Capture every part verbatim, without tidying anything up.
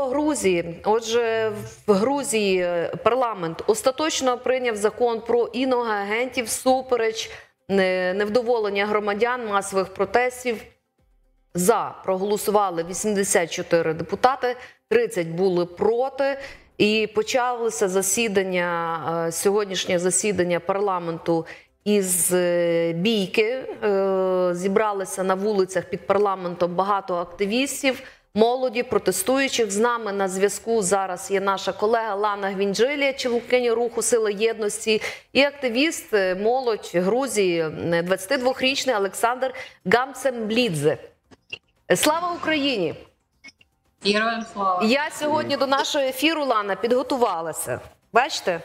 Грузії. Отже, в Грузії парламент остаточно прийняв закон про іноагентів всупереч невдоволення громадян, масових протестів. За проголосували вісімдесят чотири депутати, тридцять були проти. І почалося засідання, сьогоднішнє засідання парламенту із бійки. Зібралися на вулицях під парламентом багато активістів, молоді, протестуючих. З нами на зв'язку зараз є наша колега Лана Гвінджилія, членкиня руху «Сила єдності», і активіст, молодь Грузії, двадцятидвохрічний Олександр Гамцемблідзе. Слава Україні! Героям слава! Я сьогодні до нашого ефіру, Лана, підготувалася. Бачите?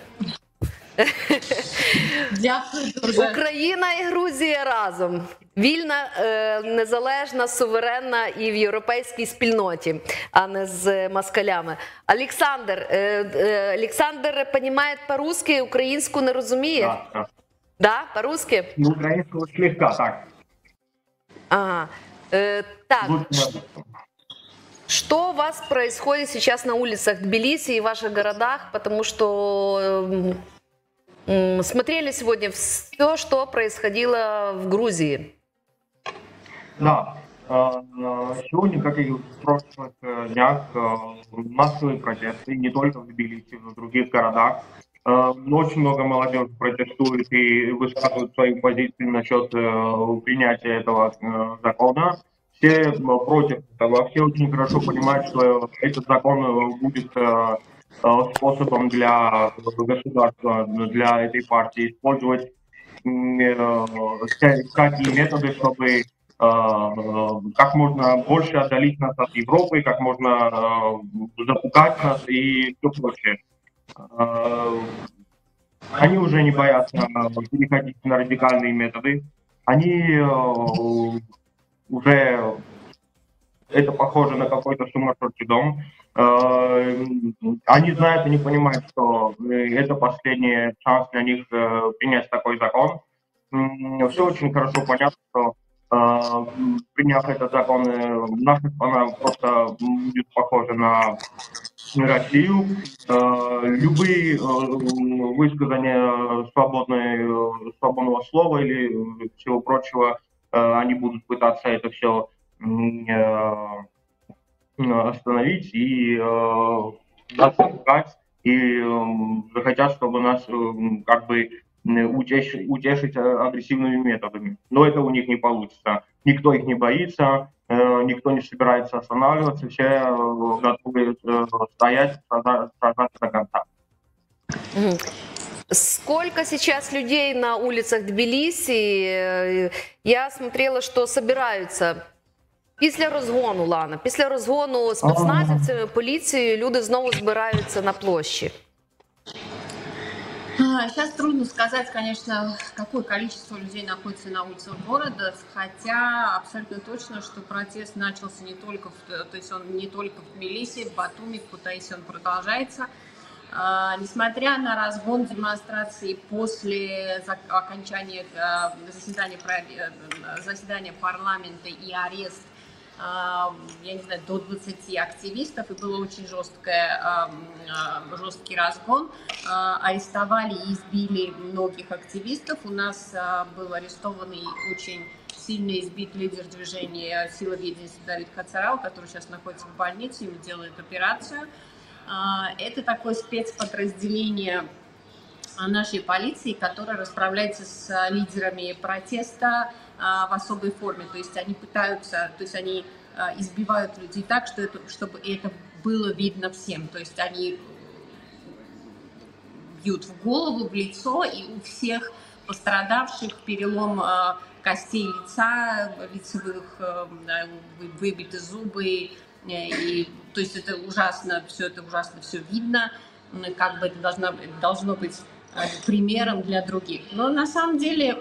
Дякую дуже. Україна і Грузія разом. Вільна, незалежна, суверенна і в європейській спільноті, а не з москалями. Олександр, Олександр розуміє по-русски, українську не розуміє? Да, да. Да, по-русски? Ну, украинского слегка, так. Ага. Э, так, Лучше. что у вас происходит сейчас на улицах Тбилиси и в ваших городах? Потому что э, смотрели сегодня все, что происходило в Грузии. Да. Сегодня, как и в прошлых днях, массовые протесты, не только в Тбилиси, но и в других городах. Очень много молодежи протестует и высказывает свою позицию насчет принятия этого закона. Все против этого, все очень хорошо понимают, что этот закон будет способом для государства, для этой партии использовать всякие методы, чтобы как можно больше отдалить нас от Европы, как можно запугать нас и все прочее. Они уже не боятся переходить на радикальные методы. Они уже, это похоже на какой-то сумасшедший дом. Они знают и не понимают, что это последний шанс для них принять такой закон. Все очень хорошо понятно, что приняв этот закон, наша страна просто будет похожа на Россию. Любые высказания свободного слова или всего прочего, они будут пытаться это все остановить и запугать, и захотят, чтобы нас как бы утешить, утешить агрессивными методами. Но это у них не получится. Никто их не боится, никто не собирается останавливаться, все готовы стоять, сражаться до конца. Сколько сейчас людей на улицах Тбилиси? Я смотрела, что собираються після розгону, Лана, після розгону спецназівцями, поліцією, люди знову збираються на площі. Сейчас трудно сказать, конечно, какое количество людей находится на улицах города, хотя абсолютно точно, что протест начался не только, в, то есть он не только в Тбилиси, в Батуми, в Кутаиси он продолжается. А, несмотря на разгон демонстрации после окончания заседания, заседания парламента и арест, я не знаю, до двадцати активистов, и был очень жесткое, жесткий разгон. Арестовали и избили многих активистов. У нас был арестованный очень сильно избит лидер движения «Сила єдності» Давид Хацарау, который сейчас находится в больнице, ему делают операцию. Это такое спецподразделение нашей полиции, которая расправляется с лидерами протеста в особой форме. То есть они пытаются, то есть они избивают людей так, что это, чтобы это было видно всем. То есть они бьют в голову, в лицо, и у всех пострадавших перелом костей лица, лицевых, выбиты зубы. И, то есть это ужасно, все это ужасно все видно, как бы это должно, должно быть примером для других. Но на самом деле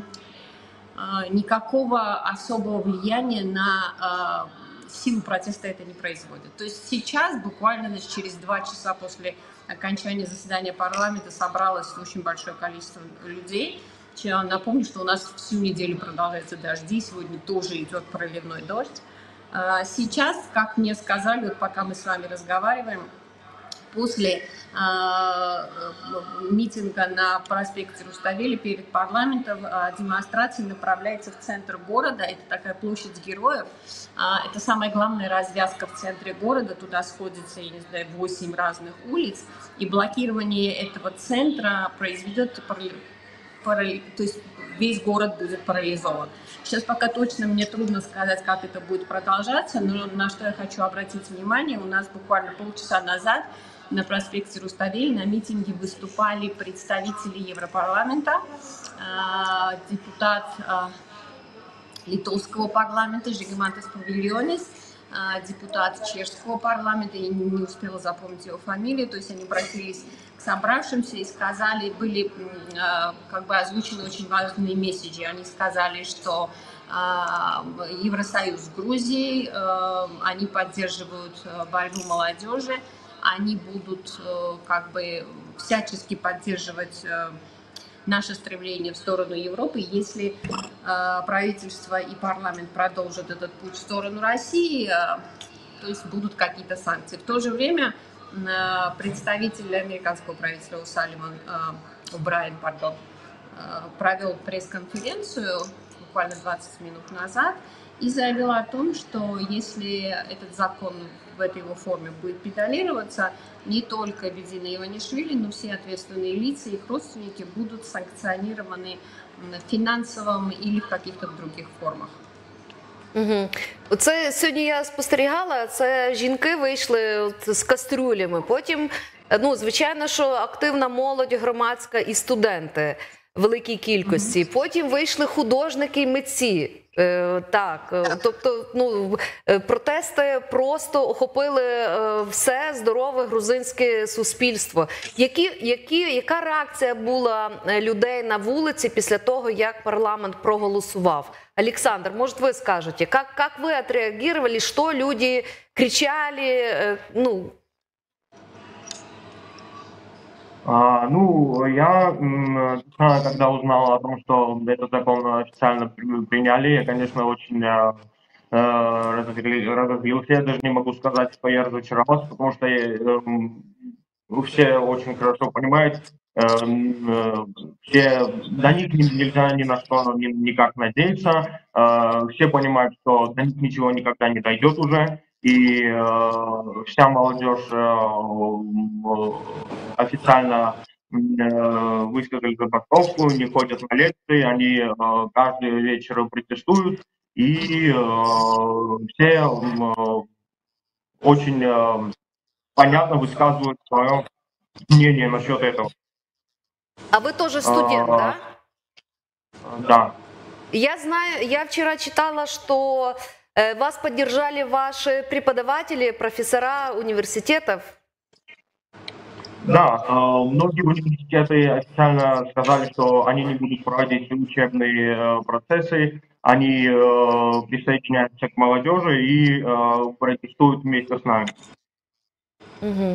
никакого особого влияния на силу протеста это не производит. То есть сейчас, буквально значит, через два часа после окончания заседания парламента собралось очень большое количество людей. Я напомню, что у нас всю неделю продолжаются дожди, сегодня тоже идет проливной дождь. А, Сейчас, как мне сказали, вот пока мы с вами разговариваем, после а, митинга на проспекте Руставели перед парламентом а, демонстрация направляется в центр города. Это такая площадь героев. А, это самая главная развязка в центре города. Туда сходится, я не знаю, восемь разных улиц. И блокирование этого центра произведет, то есть весь город будет парализован. Сейчас пока точно мне трудно сказать, как это будет продолжаться, но на что я хочу обратить внимание, у нас буквально полчаса назад на проспекте Руставели на митинге выступали представители Европарламента, депутат литовского парламента Жигимантес Павильонис, депутат чешского парламента, я не успела запомнить его фамилию, то есть они обратились к собравшимся и сказали, были как бы озвучены очень важные месседжи. Они сказали, что Евросоюз с Грузией, они поддерживают борьбу молодежи, они будут как бы всячески поддерживать наше стремление в сторону Европы, если э, правительство и парламент продолжат этот путь в сторону России, э, то есть будут какие-то санкции. В то же время э, представитель американского правительства Усаливан, э, Брайан, пардон, э, провел пресс-конференцию буквально двадцать минут назад и заявил о том, что если этот закон в этой его форме будет педалироваться, не только Бедзина Иванишвили, но все ответственные лица и их родственники будут санкционированы в фінансовому или в каких-то других формах. Угу. Оце сьогодні я спостерігала, це жінки вийшли от з кастрюлями, потім, ну, звичайно, що активна молодь громадська і студенти в великій кількості, потім вийшли художники і митці. Е, так, тобто, ну, протести просто охопили е, все здорове грузинське суспільство. Які, які, яка реакція була людей на вулиці після того, як парламент проголосував? Александр, может, вы скажете, как, как вы отреагировали, что люди кричали, э, ну... А, ну, я, когда узнал о том, что этот закон официально приняли, я, конечно, очень э, разозлился. Я даже не могу сказать, что я разочаровался, потому что я, э, все очень хорошо понимают, э, э, все, до них нельзя ни на что ни, никак надеяться, э, все понимают, что до них ничего никогда не дойдет уже. И э, вся молодежь э, официально э, высказали забастовку, не ходят на лекции, они э, каждый вечер протестуют, и э, все э, очень э, понятно высказывают свое мнение насчет этого. А вы тоже студент, а, да? Да. Я знаю, я вчера читала, что вас поддержали ваши преподаватели, профессора университетов. Да, многие университеты официально сказали, что они не будут проводить учебные процессы, они присоединяются к молодежи и протестуют вместе с нами. Угу.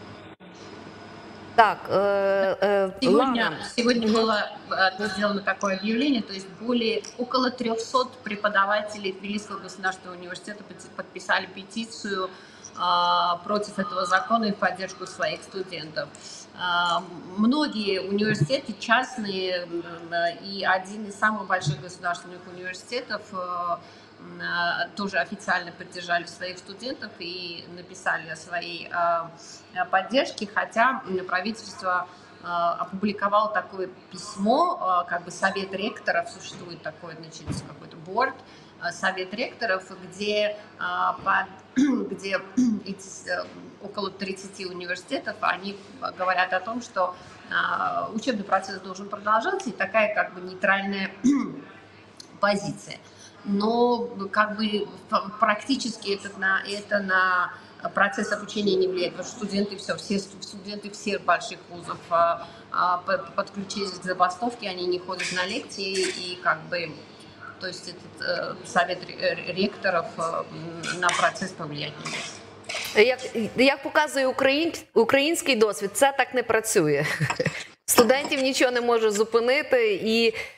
Так, э, э, сегодня, сегодня было сделано такое объявление, то есть более около трёхсот преподавателей Тбилисского государственного университета подписали петицию э, против этого закона и в поддержку своих студентов. Э, многие университеты частные э, и один из самых больших государственных университетов э, тоже официально поддержали своих студентов и написали о своей э, поддержке, хотя правительство э, опубликовало такое письмо, э, как бы совет ректоров, существует такой, значит, какой-то борд, э, совет ректоров, где, э, по, где эти, э, около тридцати университетов, они говорят о том, что э, учебный процесс должен продолжаться, и такая как бы нейтральная позиция. Но как бы практически это на, это на процесс обучения не влияет, потому что студенты все, все студенты всех больших вузов а, а, подключились к забастовке, они не ходят на лекции, и как бы, то есть этот э, совет ректоров э, на процес повлиять не може. Як, як показує україн, український досвід, це так не працює. Студентів нічого не може зупинити, і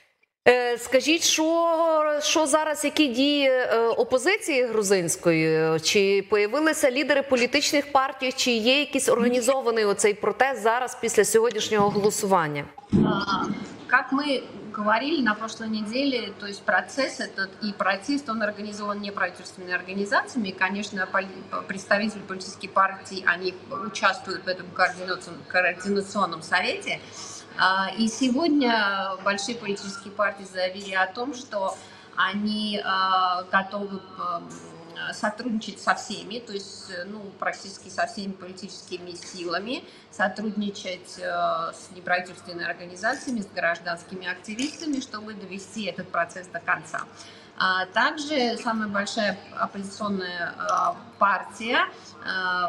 Е, Скажіть, що, що зараз, які дії е, опозиції грузинської? Чи появилися лідери політичних партій, чи є якийсь організований оцей протест зараз після сьогоднішнього голосування? А, Как мы говорили на прошлой неделе, то есть процесс этот и протест, он организован неправительственными организациями. И, конечно, поли- представители политических партий, они участвуют в этом координационном, координационном совете. А, И сегодня большие политические партии заявили о том, что они а, готовы а, сотрудничать со всеми, то есть ну, практически со всеми политическими силами, сотрудничать э, с неправительственными организациями, с гражданскими активистами, чтобы довести этот процесс до конца. А также самая большая оппозиционная э, партия, э,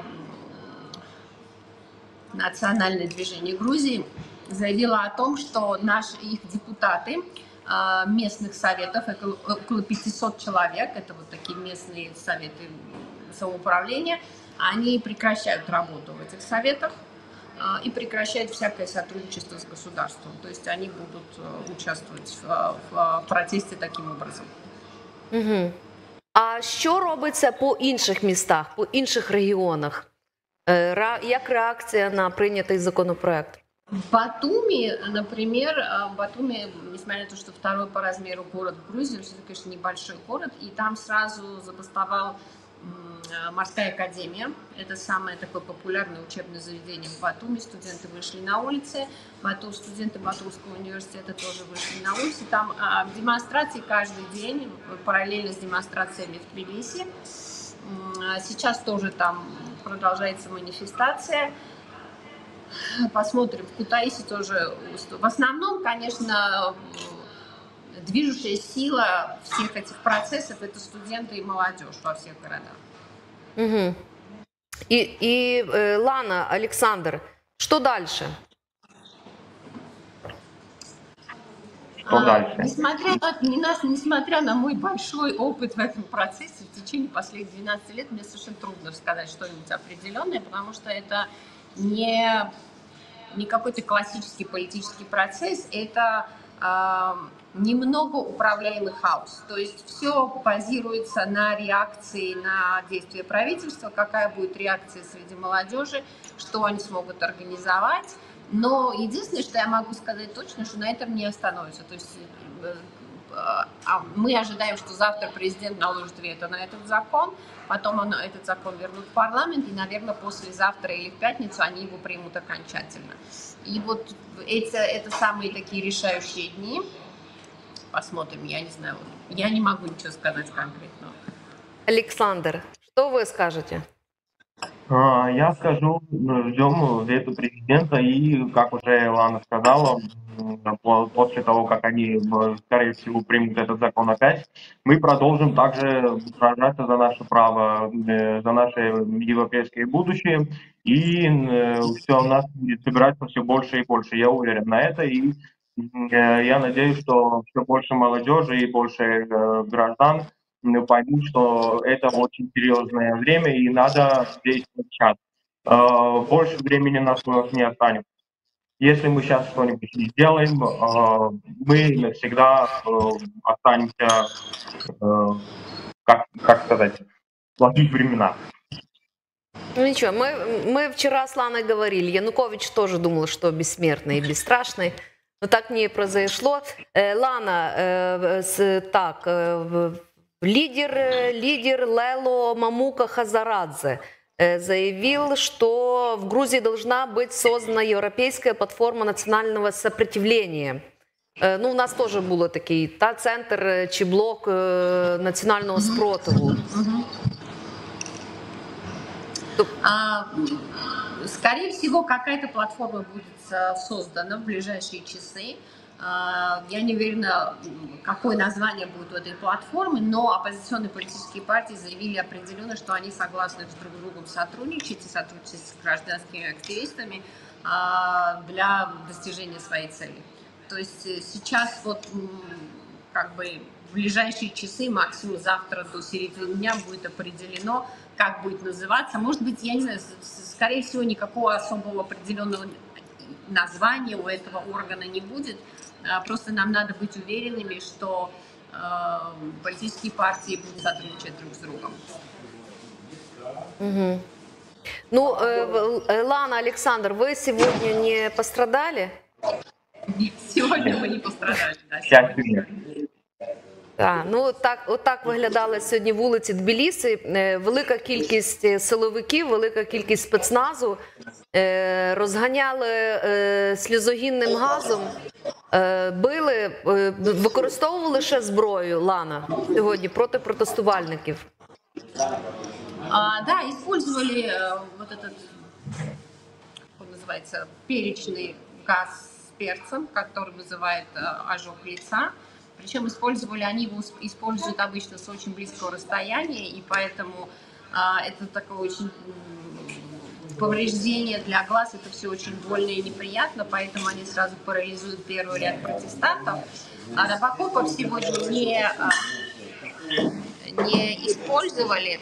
Национальное движение Грузии, заявила о том, что наши их депутаты местных советов, около пятисот человек, это вот такие местные советы самоуправления, они прекращают работу в этих советах и прекращают всякое сотрудничество с государством. То есть они будут участвовать в, в протесте таким образом. Угу. А що робиться по інших містах, по інших регіонах? Е, ра- Як реакція на прийнятий законопроект? В Батуми, например, Батуми, несмотря на то, что второй по размеру город в Грузии, это, конечно, небольшой город, и там сразу забастовал морская академия. Это самое такое популярное учебное заведение в Батуми. Студенты вышли на улицы, Бату, студенты Батумского университета тоже вышли на улицы. Там а, демонстрации каждый день, параллельно с демонстрациями в Тбилиси. Сейчас тоже там продолжается манифестация. Посмотрим, в Кутаиси тоже. В основном, конечно, движущая сила всех этих процессов — это студенты и молодежь во всех городах. Угу. И, и э, Лана, Александр, что дальше? Что А, дальше? Несмотря на, не нас, несмотря на мой большой опыт в этом процессе, в течение последних двенадцати лет мне совершенно трудно сказать что-нибудь определенное, потому что это не, не какой-то классический политический процесс, это э, немного управляемый хаос. То есть все базируется на реакции на действия правительства, какая будет реакция среди молодежи, что они смогут организовать. Но единственное, что я могу сказать точно, что на этом не остановится. То есть мы ожидаем, что завтра президент наложит вето на этот закон, потом он, этот закон вернут в парламент, и, наверное, послезавтра или в пятницу они его примут окончательно. И вот эти, это самые такие решающие дни. Посмотрим, я не знаю, я не могу ничего сказать конкретного. Александр, что вы скажете? Я скажу, ждем вето президента, и, как уже Лана сказала, после того, как они, скорее всего, примут этот закон опять, мы продолжим также сражаться за наше право, за наше европейское будущее, и все у нас будет собираться все больше и больше. Я уверен на это, и я надеюсь, что все больше молодежи и больше граждан поймут, что это очень серьезное время и надо действовать сейчас. Больше времени нас не останется. Если мы сейчас что-нибудь не сделаем, мы навсегда останемся, как, как сказать, в плохих временах. Ну ничего, мы, мы вчера с Ланой говорили, Янукович тоже думал, что бессмертный и бесстрашный, но так не произошло. Лана, так, лидер, лидер Лело Мамука Хазарадзе заявил, что в Грузии должна быть создана европейская платформа национального сопротивления. Ну, у нас тоже було такий та центр чи блок національного спротиву. А, скорее всего, какая-то платформа будет создана в ближайшие часы. Я не уверена, какое название будет у этой платформы, но оппозиционные политические партии заявили определенно, что они согласны друг с другом сотрудничать и сотрудничать с гражданскими активистами для достижения своей цели. То есть сейчас вот как бы в ближайшие часы, максимум завтра до середины дня будет определено, как будет называться. Может быть, я не знаю, скорее всего, никакого особого определенного названия у этого органа не будет, Просто нам надо быть уверенными, что политические партии будут сотрудничать друг с другом. Угу. Ну, э, Лана, Александр, вы сегодня не пострадали? Нет, сегодня мы не пострадали. Да, Сегодня. Так, ну так, отак виглядали сьогодні вулиці Тбілісі. Велика кількість силовиків, велика кількість спецназу розганяли сльозогінним газом, били, використовували ще зброю, Лана, сьогодні проти протестувальників. А, да, использовали э, вот этот, как он называется, перечный газ с перцем, который вызывает э, ожог лица. Причем использовали, они его используют обычно с очень близкого расстояния, и поэтому э, это такое очень э, повреждение для глаз, это все очень больно и неприятно, поэтому они сразу парализуют первый ряд протестантов. А робокопов сегодня не... Э, не использовали.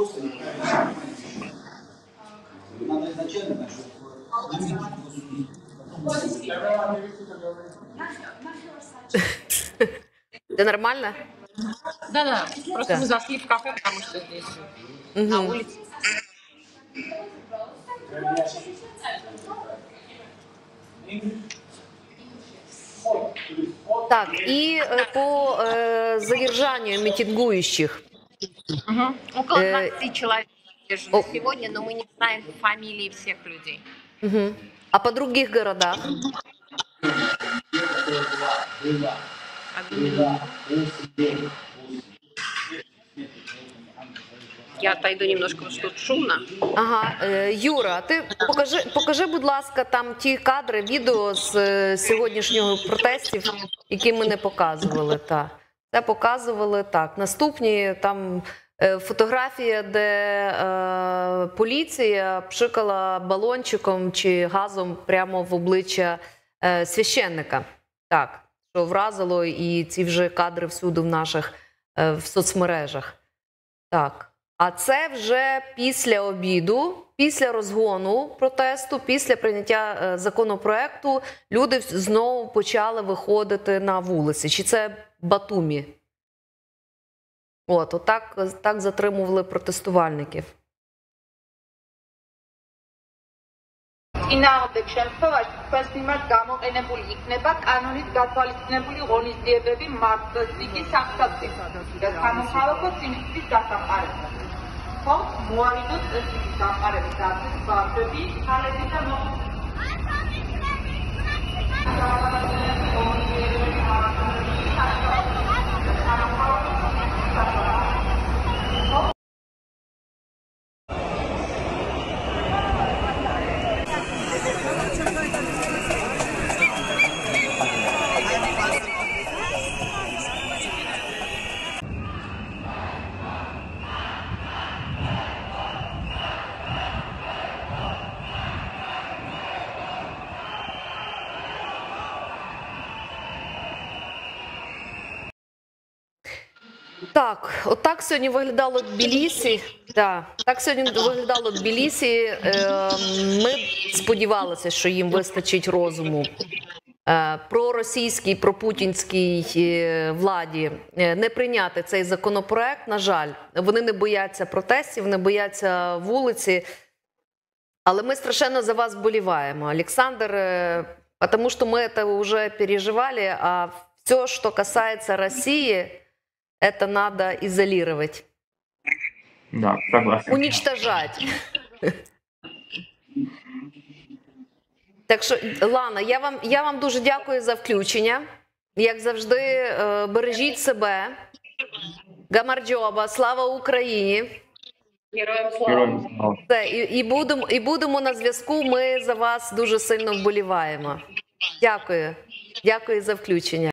Это нормально? Да-да, просто Да. мы зашли в кафе, потому что здесь Угу. на улице. Так, и э, по э, задержанию митингующих. Угу. Около Э, двадцати человек задержаны о- сегодня, но мы не знаем фамилии всех людей. Мгм. А по других городах? Одну минуту. Я отойду немножко, потому что тут шумно. Ага, е, Юра, ти покажи, покажи, будь ласка, там ті кадри, відео з е, сьогоднішнього протестів, які ми не показували. Та. Це показували так. Наступні там е, фотографія, де е, поліція пшикала балончиком чи газом прямо в обличчя е, священника. Так, що вразило, і ці вже кадри всюди в наших е, в соцмережах. Так. А це вже після обіду, після розгону протесту, після прийняття е, законопроекту люди знову почали виходити на вулиці. Чи це Батумі? От, отак, так затримували протестувальників. წინააღმდეგ შემთხვევაში თვალსიმად გამოყენებული იქნება კანონით გათვალისწინებული ღონისძიებები მარტივი საფრთხე და სამოქალაქო სიმსივნის დასაყარებლად. ხო, მოარიდოთ წესის დამყარების დაცვის ბარდები, ხალები და Так, отак сьогодні виглядало Тбілісі. Да, так сьогодні виглядало Тбілісі. Е, Ми сподівалися, що їм вистачить розуму. Е, Проросійській, пропутінській е, владі е, не прийняти цей законопроект, на жаль. Вони не бояться протестів, не бояться вулиці. Але ми страшенно за вас вболіваємо, Олександр, е, тому що ми це вже переживали, а все, що касається Росії, это надо изолировать. Да, согласен. Уничтожать. Так що, Лана, я вам, я вам дуже дякую за включення. Як завжди, е, бережіть себе. Гамарджоба, слава Україні. Героям слава. Героям слава. Все, і, і, будемо, і будемо на зв'язку, ми за вас дуже сильно вболіваємо. Дякую. Дякую за включення.